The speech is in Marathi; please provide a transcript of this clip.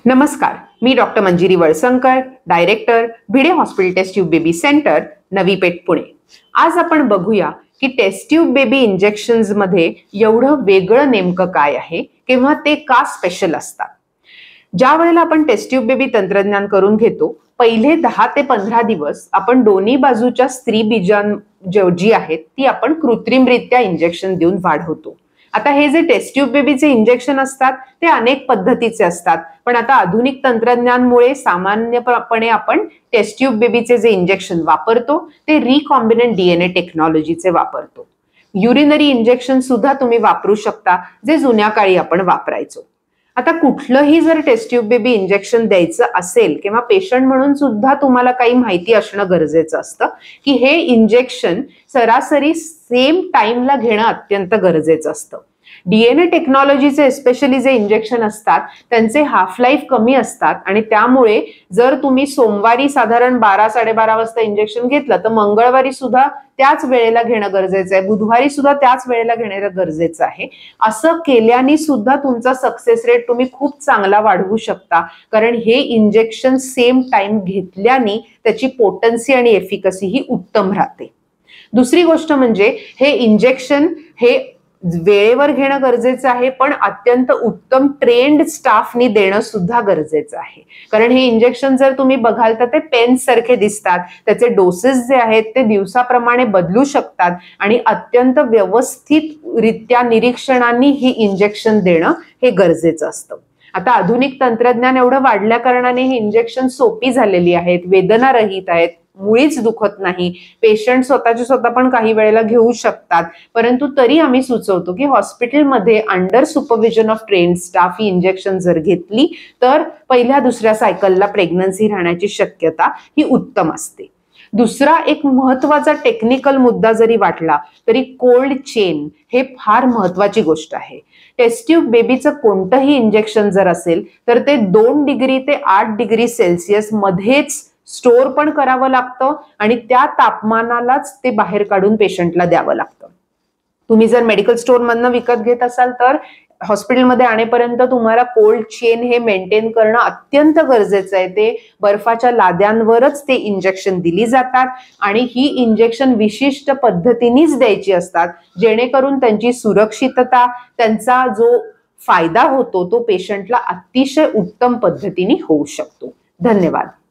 नमस्कार, मी doctor Manjiri Walsankar, director Bhide hospital test tube baby centre, Navi Peth, Pune. आज आपण बघूया की टेस्ट ट्यूब बेबी इंजेक्शन्स मध्ये एवढं वेगळं नेमकं काय आहे किंवा ते का स्पेशल असतात. ज्या वेळेला आपण टेस्ट ट्यूब बेबी तंत्रज्ञान करून घेतो, पहिले 10 ते 15 दिवस आपण दोन्ही बाजूच्या स्त्री बीजां जी आहेत ती आपण कृत्रिमरित्या इंजेक्शन देऊन वाढवतो. आता हे जे टेस्ट ट्यूब बेबीचे इंजेक्शन असतात ते अनेक पद्धतीचे असतात, पण आता आधुनिक तंत्रज्ञानामुळे सामान्यपणे आपण टेस्ट ट्यूब बेबीचे जे इंजेक्शन वापरतो ते रिकॉम्बिनंट डीएनए टेक्नॉलॉजीचे वापरतो. युरिनरी इंजेक्शन सुद्धा तुम्ही वापरू शकता, जे जुन्या काळी आपण वापरायचो. आता कुठलंही जर टेस्ट ट्यूब बेबी इंजेक्शन द्यायचं असेल किंवा पेशंट म्हणून सुद्धा तुम्हाला काही माहिती असणं गरजेचं असतं की हे इंजेक्शन सरासरी सेम टाइमला घेणं अत्यंत गरजेचं असतं. डीएनए टेक्नॉलॉजीचे एस्पेशली जे इंजेक्शन असतात त्यांचे हाफ लाईफ कमी असतात आणि त्यामुळे जर तुम्ही सोमवारी साधारण 12-12:30 वाजता इंजेक्शन घेतलं तर मंगळवारी सुद्धा त्याच वेळेला घेणं गरजेचं आहे, बुधवारी सुद्धा त्याच वेळेला घेणं गरजेचं आहे. असं केल्याने सुद्धा तुमचा सक्सेस रेट तुम्ही खूप चांगला वाढवू शकता, कारण हे इंजेक्शन सेम टाइम घेतल्याने त्याची पोटन्सी आणि एफिकसी ही उत्तम राहते. दुसरी गोष्ट म्हणजे हे इंजेक्शन हे वेळेवर घेणं गरजेचं आहे, पण अत्यंत उत्तम ट्रेंड स्टाफनी देणं सुद्धा गरजेचं आहे. कारण हे इंजेक्शन जर तुम्ही बघाल तर ते पेन सारखे दिसतात, त्याचे डोसेस जे आहेत ते दिवसाप्रमाणे बदलू शकतात आणि अत्यंत व्यवस्थित रित्या निरीक्षणाने ही इंजेक्शन देणं हे गरजेचं असतं. आता आधुनिक तंत्रज्ञान एवढं वाढल्या कारणाने ही इंजेक्शन सोपी झालेली आहेत, वेदना रहित आहेत, मुळीच दुखत नाही. पेशंट स्वतः पण काही वेळेला घेऊ शकतात, परंतु तरी आम्ही सुचवतो की हॉस्पिटलमध्ये under supervision of trained staff ही इंजेक्शन जर घेतली तर पहिल्या दुसऱ्या सायकलला प्रेग्नन्सी राहण्याची शक्यता ही उत्तम असते. दुसरा एक महत्वाचा टेक्निकल मुद्दा जरी वाटला तरी कोल्ड चेन हे फार महत्वाची गोष्ट आहे. टेस्ट ट्यूब बेबीचं कोणतंही इंजेक्शन जर असेल तर ते 2 डिग्री ते 8 डिग्री सेल्सिअस मध्येच स्टोअर पण करावं लागतं आणि त्या तापमानालाच ते बाहेर काढून पेशंटला द्यावं लागतं. तुम्ही जर मेडिकल स्टोअर मधनं विकत घेत असाल तर हॉस्पिटलमध्ये आणेपर्यंत तुम्हाला कोल्ड चेन हे मेंटेन करणं अत्यंत गरजेचं आहे. ते बर्फाच्या लाद्यांवरच ते इंजेक्शन दिली जातात आणि ही इंजेक्शन विशिष्ट पद्धतीनेच द्यायची असतात, जेणेकरून त्यांची सुरक्षितता, त्यांचा जो फायदा होतो तो पेशंटला अतिशय उत्तम पद्धतीने होऊ शकतो. धन्यवाद.